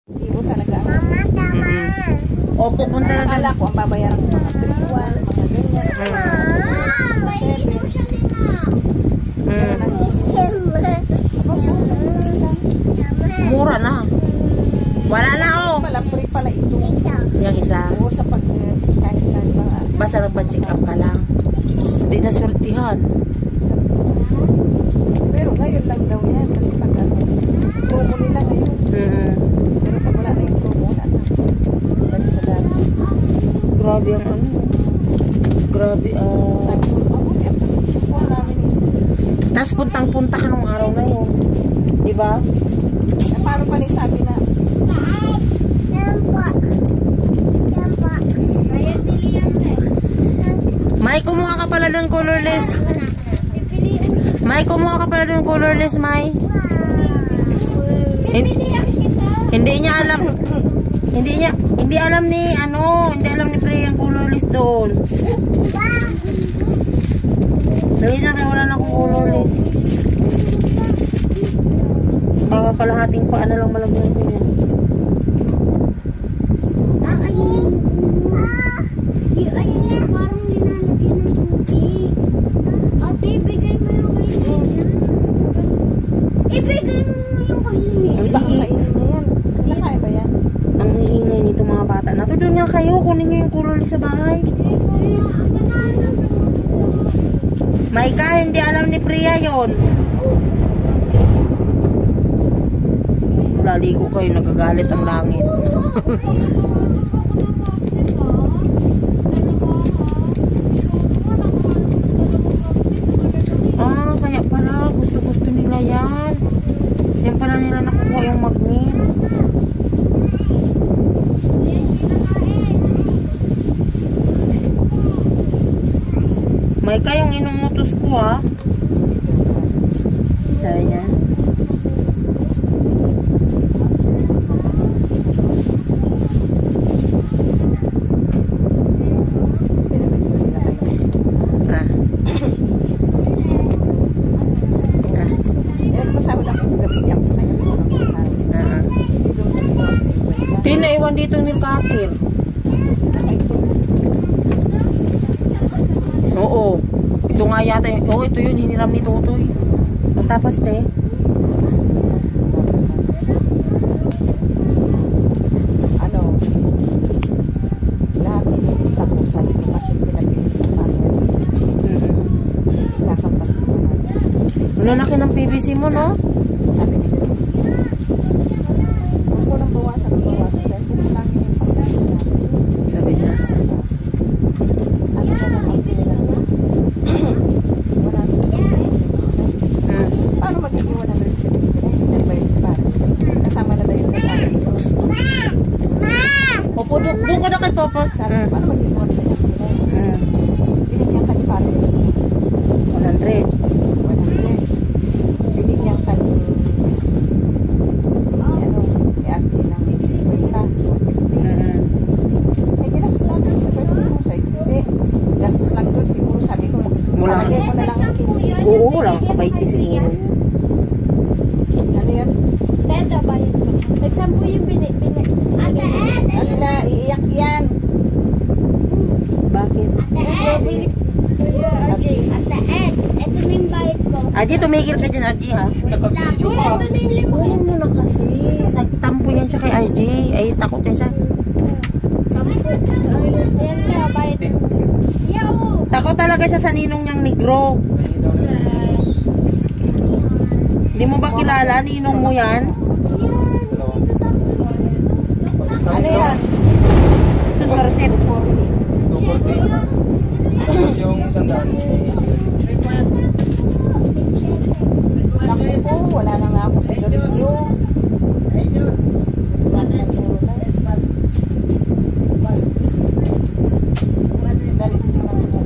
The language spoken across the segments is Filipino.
Ibo talaga. O, pupunta na Akala ko ang babayaran ko mga 3-1, mga ganyan. Mura na. Wala na, oh. Malapuri pala ito. Yung isa. Oo, sa pag kahit na mga. Basta nagpa-check up ka lang. Hindi na swertihan. Pero ngayon lang daw yan. Kasi pag promo nila ngayon. Pero pag wala na yung promo, wala na. Balik sa dati. Grabe ang ano. Grabe, Sabi ko, okay, kasi check po namin eh. Tapos puntang-punta ka nung araw na yun. Diba? Paano pa rin sabi na, May, kumuha ka pala ng colorless. May, kumuha ka pala ng colorless, May. Hindi niya alam. Hindi alam ni Pre ang colorless doon. Dali na kaya wala na akong colorless. Baka kalahating pa lang malagyan ko yan. Ibigay mo yung ang baka kainin niya yan. Nakaya ba yan? Ang iingay nito mga bata. Doon nga kayo. Kunin nyo yung colorless sa bahay. Maika, hindi alam ni Priya yon. Laligo kayo, nagagalit ang langit. Kaya pala, gusto nila yan. Yan pala nila nakukuha yung magnet. May kayong inumutos ko, ha? Sabi niya. Pinaiwan dito ni Kapit. Oo. Ito nga yata. Oo, ito yun. Hiniram ni Tutoy. Tapos, te. Ano? Lahat inilista ko. Sabi ko kasi pinagpilit ko sa akin. Kakampas ko na. Ano laki ng PVC mo, no? Sabi ni Dito. Huwag ko nang bawasan. Dahil kumulangin yung pagkakas. Sabi niya. Ano ka na ang pera? Paano magiging 170 ba yun sa parang? Kasama na daw yung kasama. Popo, doon ka na kay Popo. Sabi ko, paano magiging 170? Binigyan ka ni parang 100. Binigyan ka ni Archie ng 50. Eh, ginastos natin sa pwede mo. Sabi ko, hindi. Gastos lang doon. Siguro sabi ko, palagay mo na lang ang 15. Oo, lang kabayti siguro. Ano yun? Teta ba yun? Nagsampu yung binik. Ate Ed! Ala, iiyak yan. Bakit? Ate Ed! Ito na yung bayad ko. Archie, tumigil ka dyan, Archie, ha? Ito na yung limon. Kunin mo na kasi. Nagtampo yan siya kay Archie. Ay, takot yan siya. Sampu. Ayan na, bayad ko. Yo! Takot talaga siya sa ninong niyang negro. Hindi mo ba kilala? Ninong mo yan? Ano yan? Sus, Marcep. Tapos yung sandaan. Naku po, wala na nga ako sigarilyo. Galit ko na lang.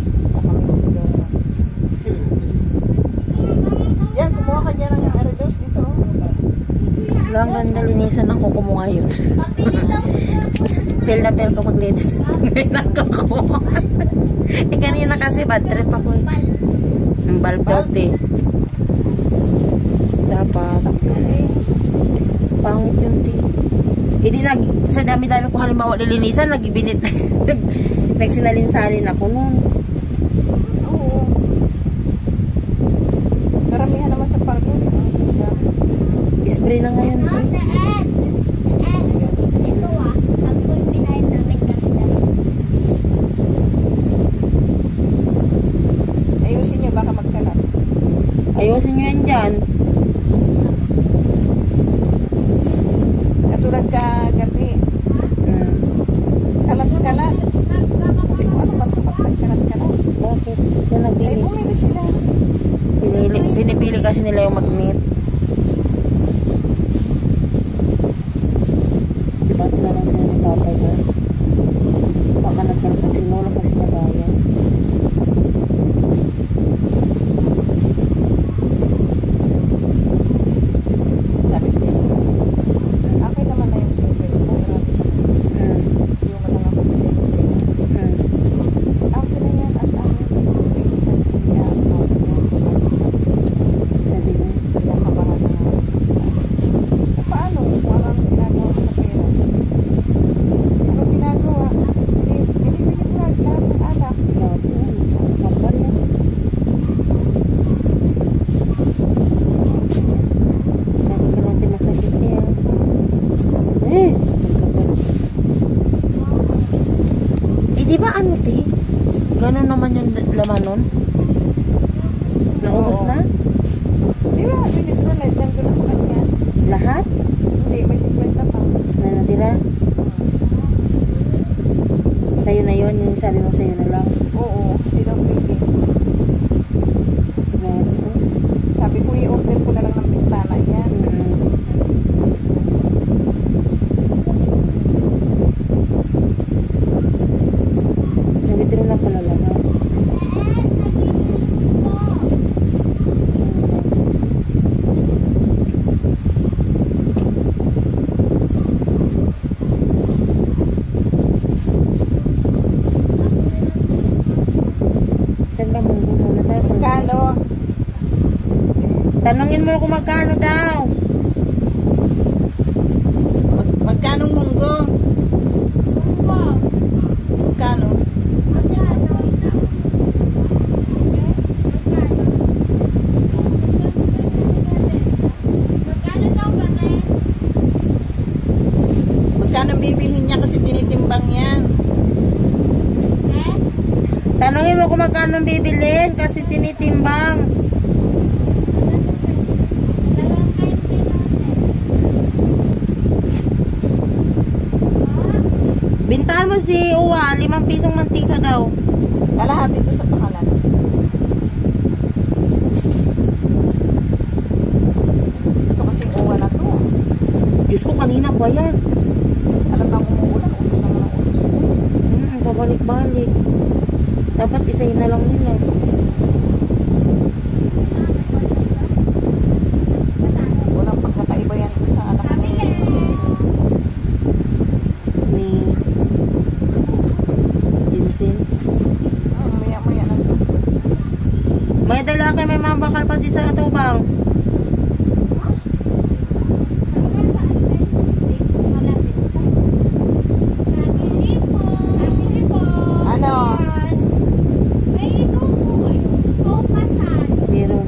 Yan, kumuha ka dyan ng Eridos dito. Wala ang ganda linisan ng kuko mo ngayon. Pel na pel ko maglinis. Ngayon ang kuko mo. Kanina kasi bad trip ako eh. Ang balbelt eh. Dapat. Pangit yung tea. Hindi sa dami-dami ko halimbawa nilinisan, nagbinit, nagsinalin-salin ako nun. Oo. Karamihan naman sa parko. Spray na ngayon. Ate Ed. Ito sabi ko yung pinahin namin kanina. Ayusin niyo, baka magkalat. Ayusin nyo yan dyan. Katulad ka gabi. Kalat-kalat. Sabi ko, ano ba ito magkalat-kalat? Bakit? Yan Ay, nagpili. bumili sila. Pinipili kasi nila yung magnet. Diba tinanong sila ni tatay ko? Baka nagkaroon sa sinulong kasi nabayan. Sabi ko, okay naman na yung silver ko. Yung lang ako pinili. Okay na yan at ang Sabi niya. pinakabahan na. Paano? Kung ano ginagawa ko sa pera? Ano ginagawa? Binibili ko lahat ng alak. Grabe, kapal yan. Sabi ko lang din masakit niya. Kapal. Di ba ano, te? Ganon naman yung laman nun? Naubos Oo. na? Di ba? Binitro na nandun na sa kanya. Lahat? Hindi, may 50 pa. Na natira? Sa'yo na yun, yung sabi mo sa'yo na lang. Oo, hindi daw pwede. Sabi ko, i-order ko na lang ng bintana yan. Nabitro na pala lahat. Saan ba munggo muna tayo? Magkano? Tanungin mo kung magkano daw. Magkano munggo? Magkano? Magkano bibilhin niya kasi tinitimbang yan? Tanungin mo kung magkano bibilin kasi tinitimbang. Bintahan mo si Uwa, 5 pisong mantika daw. Kalahati ito sa pakalan. Ito kasi uwa na to. Diyos ko, kanina pa yan. Alam na umuulan, utos naman ang utos. Pabalik-balik. Dapat isahin na lang nila. Walang pagkakaiba yan sa anak ko. Ni Jinsin. Maya-maya lang ito. May dala kayo, may mga bakal pati sa atubang. Ano? Meron.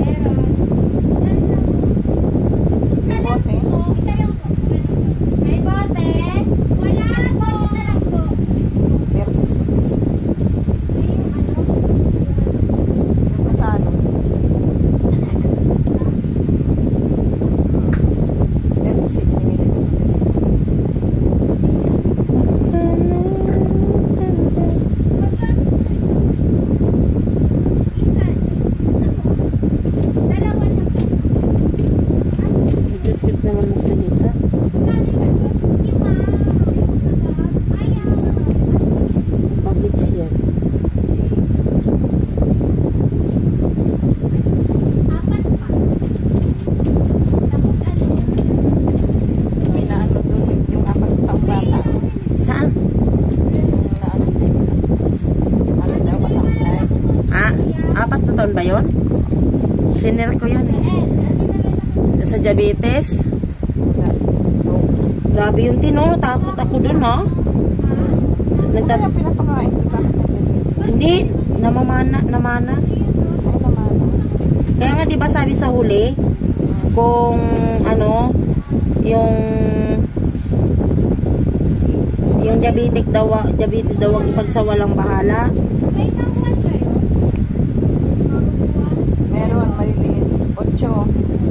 May bote? Wala po. 36. Yung kasano. 36 minutes. Cute naman magsalita. Bakit siya? May naano dun yung 4 taong bata. Saan? Yung naano dun. Ano daw, masaklay. 4 na taon ba yun? Sinir ko yun eh. Sa diabetes. Wala. Grabe yung tino. Takot ako dun, ha? Ano yung pinapakain ko? Bakit nagpipili? Hindi. Namana. Ay naman. Kaya nga, di ba sabi sa huli, kung ano, yung diabetes daw wag ipagsawalang bahala. Meron, maliliit. 8.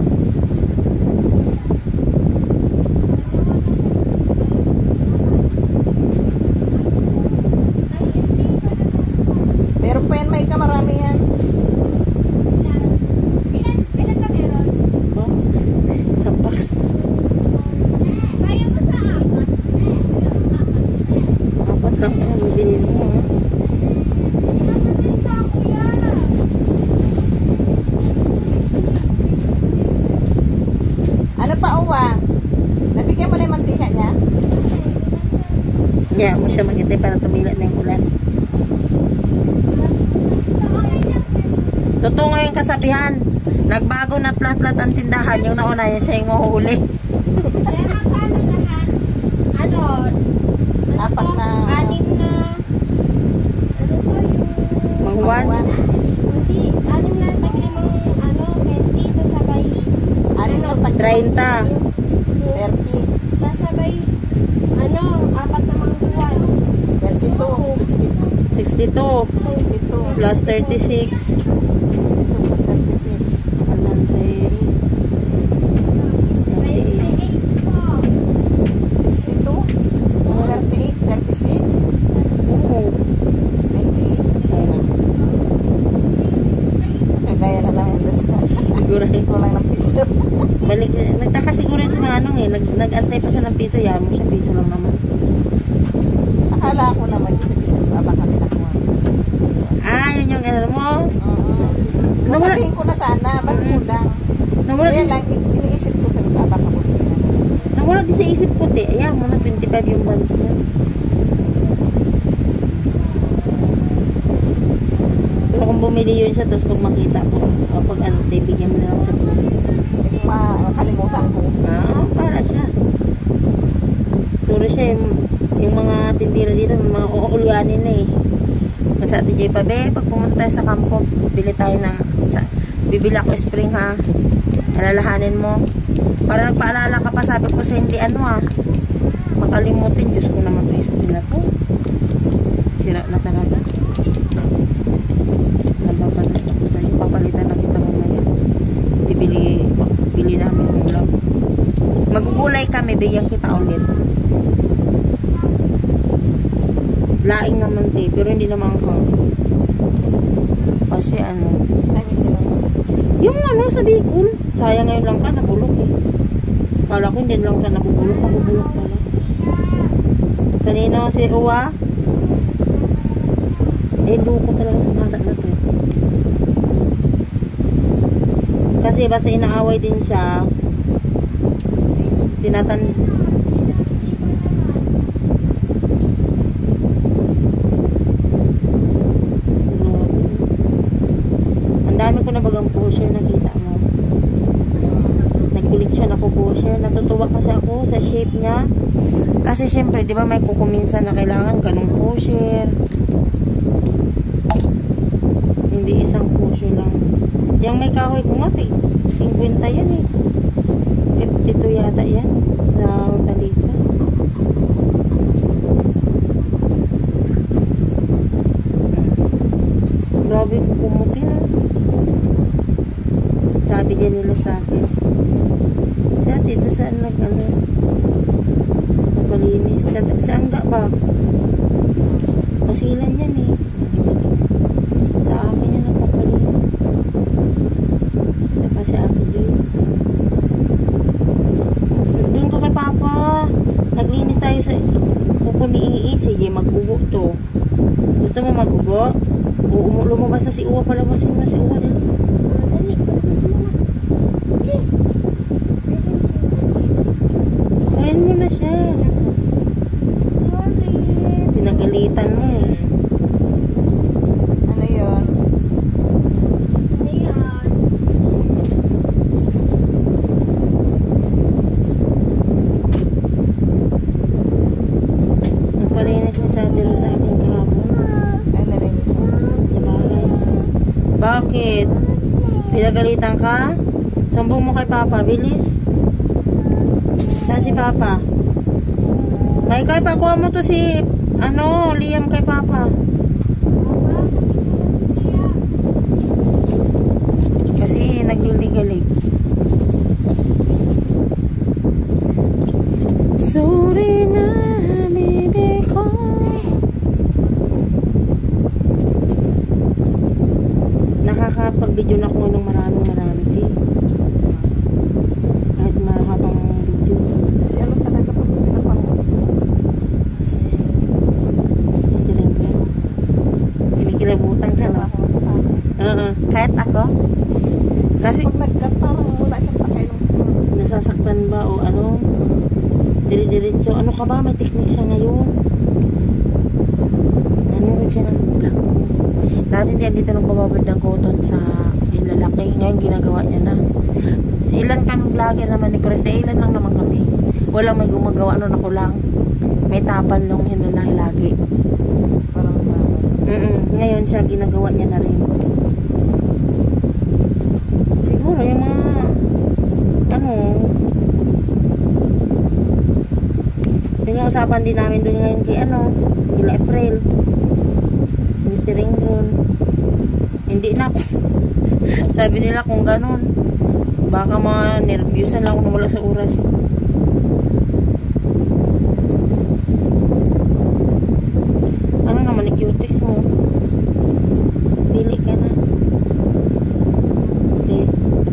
Pero pa yan, may kamarami yan. Oh, sapas. Apat lang yan, bilhin mo. Ha? Ano pa, Uwa? Nabigyan mo na yung mantika niya? Yeah, mo siya magintay para tumila na yung ulan. Totoo nga yung kasabihan. Nagbago na't lahat ang tindahan. Yung nauna yan siya yung mahuhuli. Apat na. Anim na. Mangwan. Hindi, anim na taglimang candy, tas sabay. Ano na? 30. 30. Tas sabay, apat na mangguan. 32. 62. 62 62. plus 36. 62 plus 36. 100. 28 po. 62 plus 38. 36. Oo. 28. Kagaya na lang yung Siguro eh. kulang ng piso. Balik, nagtaka siguro yun sa mga nag-antay pa siya ng piso. Yan mo siya, piso lang naman. Akala ko naman yung sa piso pa baka nakuha. Ah, yun yung ano mo. Nawala- Nasabihin ko na sana, ba't kulang? Nawala Kaya din, lang, iniisip ko sa baka buti na. nawala din sa isip ko, te. Ayan mo na, 25 yung balance niya. Pero kung bumili yun siya, tapos pag makita ko, pag ano, te, bigyan mo na lang siya piso. Kung makalimutan ko. Ah, para siya. Suro siya yung mga tindira dito, mga uulyanin na eh. Sa Ate Joy pa, be, pag pumunta tayo sa kampo, bili tayo na, bibili ako spring ha. Alalahanin mo. Para nagpaalala ka pa, sabi ko sa hindi makalimutin. Diyos ko naman ito, spring na to. Sira na talaga. Nababalas ako sa'yo. Papalitan na kita mamaya. Bili namin ulam. Magugulay kami, bigyan kita ulit. Laing naman te, pero hindi naman ko. Kasi ano, Saan yung tinanong? yung ano sa Bicol, sayang ngayon lang ka, nabulok eh. Kala ko hindi lang ka nabubulok, mabubulok pala. Kanina si Uwa, luko talaga ng bata na to. Kasi basta inaaway din siya, ang dami ko na bagang pusher, nakita mo. Nag-collection ako pusher. Natutuwa kasi ako sa shape niya. Kasi syempre, di ba may kukuminsan na kailangan ganong pusher. Hindi isang pusher lang. Yung may kahoy ko nga, 50 yan eh. 52 yata yan sa Hortalisa. Grabe ko kumuti na. Sabi dyan nila sa akin. Si ate, saan nagpalinis? Sa angga ba? Pasilan yan eh. Sa akin yan nagpapalinis. Saka si ate dyan. Doon ko kay Papa. Naglinis tayo sa kuko ni Ii. Sige, mag-ugo to. Gusto mo mag-ugo? Lumabas na si Uwa. Palabasin mo si Uwa din. Dali, palabasin mo na. Please. Kain mo na siya. Sorry. Pinagalitan mo eh. Ano yun? Ayan. Ginagalitan ka? Sambong mo kay Papa, bilis. Saan si Papa? May kay pakuha mo to si, Liam kay Papa. Kasi nagliligalig. Sorry na, baby ko. Nakakapag-video na ako ng marami eh. Kahit mahabang video. Kasi ano talaga pag pinapanood mo? Kasi rin ko. Kinikilabutan ka, no? Kahit ako. Kasi Pag nagkatarang wala siyang pakialam. nasasaktan ba o ano? Dire-diretso. Ano ka ba? May technique siya ngayon. Nanonood siya ng blanco. Dati hindi dito nang bababad ng cotton sa yung lalaki. Ngayon ginagawa niya na. Ilan kami vlogger naman ni Krista. Ilan lang naman kami. Walang may gumagawa nun ako lang. May tapal nung hinulay lagi. Parang Ngayon siya ginagawa niya na rin. Siguro yung mga yun yung usapan din namin doon ngayon kay kila April, Mr. Ringron. Hindi na. Sabi nila kung ganun baka mga nervyusan lang kung wala sa oras. Ano naman yung cutex mo? Pili ka na. Okay.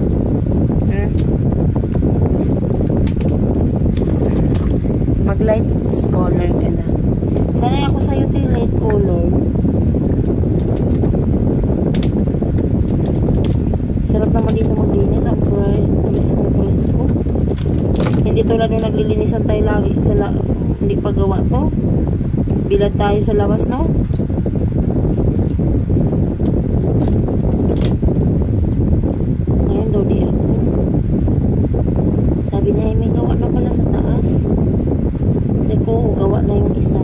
Mag-light color ka na. Sanay ako sa'yo tayo light color. Sarap naman dito maglinis. Ang pulis ko. Hindi tulad nung naglilinisan tayo lagi. Hindi pagawa to. Bilad tayo sa labas, no? Ngayon daw di aircon. Sabi niya, may gawa na pala sa taas. Sabi ko, gawa na yung isa.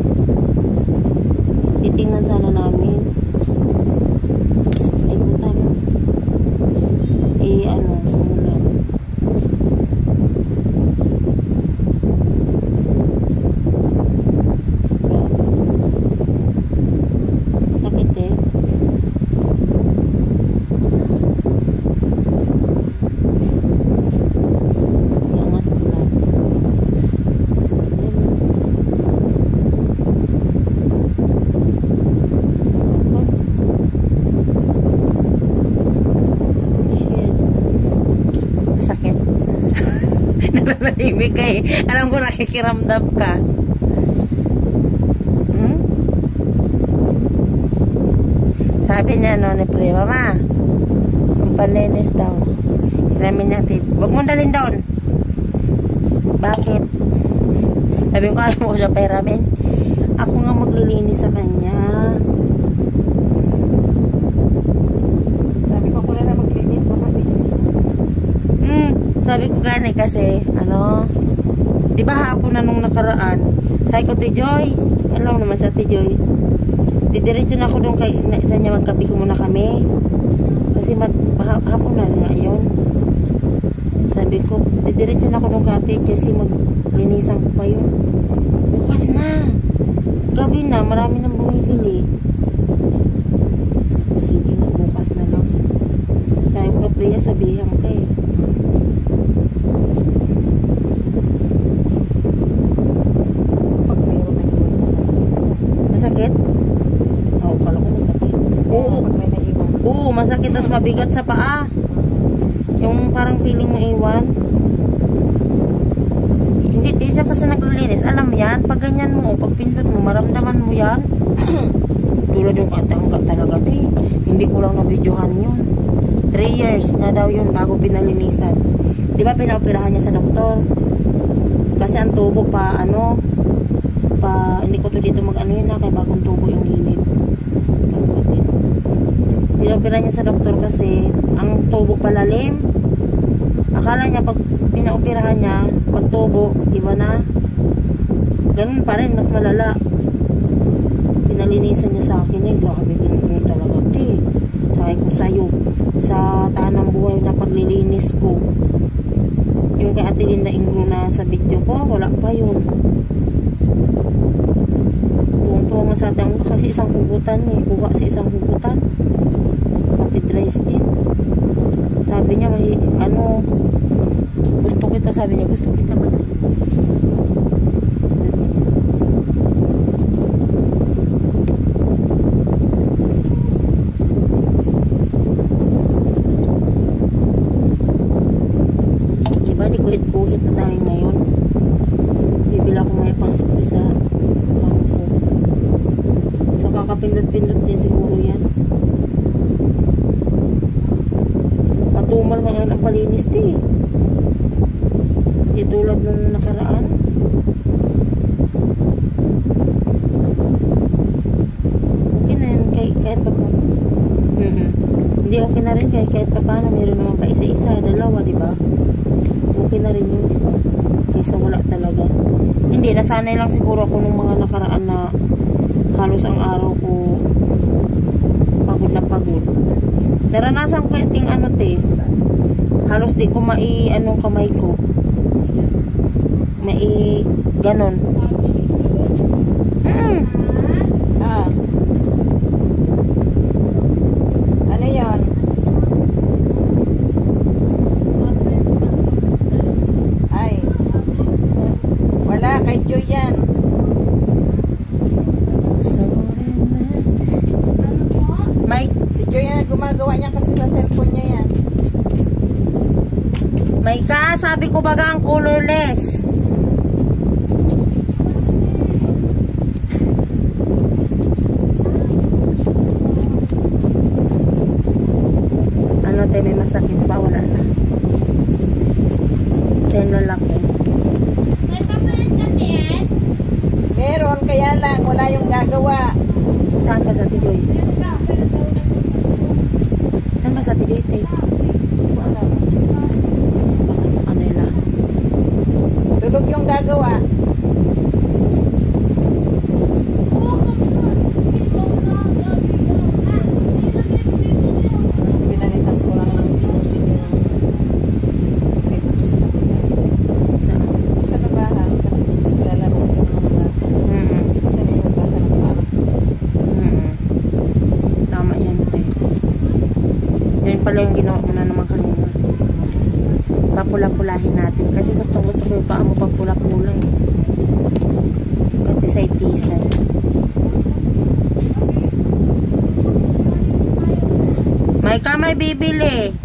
Titingnan sana namin. Ay, puta no. Umulan. Sakit eh. Iangat ko lang. Sakit. Nananahimik ka eh. Alam ko nakikiramdam ka. Sabi niya ni Pre, Mama, ang panlinis daw. Hiramin natin. Huwag mo dalhin doon. Bakit? Sabi ko, ayaw mo siya pahiramin. Ako nga maglilinis sa kanya. sabi ko kung na maglinis baka business. Sabi ko gani kasi, di ba hapon na nung nakaraan, sabi ko, Tijoy, alam naman sa Tijoy, didiretso na ako doon sa niya, magkapi ko muna kami. Kasi hapon na nga yun. Sabi ko, didiretso na ako doon kati kasi maglinisan ko pa yun. Bukas na. Gabi na, marami nang bumibili. Sige nga, bukas na lang. Kaya ko Priya, sabihan ka eh. Pag mayroon na Masakit? Oo, kala ko masakit. Oo. pag may naiwan. Oo, masakit tapos mabigat sa paa. Yung parang feeling mo iwan. Hindi siya kasi naglilinis. Alam mo yan, pag ganyan mo, pag pindot mo, maramdaman mo yan. Tulad yung katangga talaga, hindi ko lang na-videohan yun. 3 years na daw yun bago pinalinisan. Di ba pinaoperahan niya sa doktor? Kasi ang tubo hindi ko to dito yun na, kaya bagong tubo yung gilid. Pinaoperahan niya sa doktor kasi ang tubo palalim. Akala niya pag pinaoperahan niya, pag tubo, iba na. Ganun pa rin, mas malala. Pinalinisan niya sa akin grabe din talaga, sabi ko sa'yo, sa tanang buhay na paglilinis ko. Yung kay Ate Linda Ingro na sa video ko, wala pa yun. Tuwang-tuwa nga sa atin kasi isang hugutan eh. Kuha sa isang hugutan. Pati dry skin. Sabi niya, may ano, gusto kita, sabi niya, gusto kita maglinis. Diba, di kuhit-kuhit na tayo ngayon. Bibila ko may pang-spray sa kampo. So, kakapindot-pindot din siguro yan. Matumal ngayon ang palinis din. Di tulad nung nakaraan. Okay na yan kahit pa paano. Hindi okay na rin kahit pa paano. Meron naman pa isa-isa, dalawa, diba? Okay na rin yun, diba? Kaysa wala talaga. Hindi, nasanay lang siguro ako nung mga nakaraan na halos ang araw ko pagod na pagod. Naranasan ko yung ano te, halos di ko anong kamay ko. Ganon. Ah. Ano yun? Ay. Wala, kay Joy yan. Mike, Si Joy yan, gumagawa niya kasi sa cellphone niya yan. Maika, sabi ko baga ang colorless. Ano te, may masakit pa? Wala na. Yan lalaki. May papalit kasi yan. Meron, kaya lang, wala yung gagawa. Saan ba sa tiyoy? Saan ba sa tiyoy te? Wala. Baka sa kanila. Tulog yung gagawa. Pinalitan ko lang ng susi yung sa nabahan kasi siya naglalaro yung mga kasi nilugasan ng parang Tama yan te. Yan pala yung ginawa mo na naman kanina. Papula-pulahin natin. Kasi gusto ko yung paa mo pagpula-pula eh. Katisay-tisay. May ka may bibili.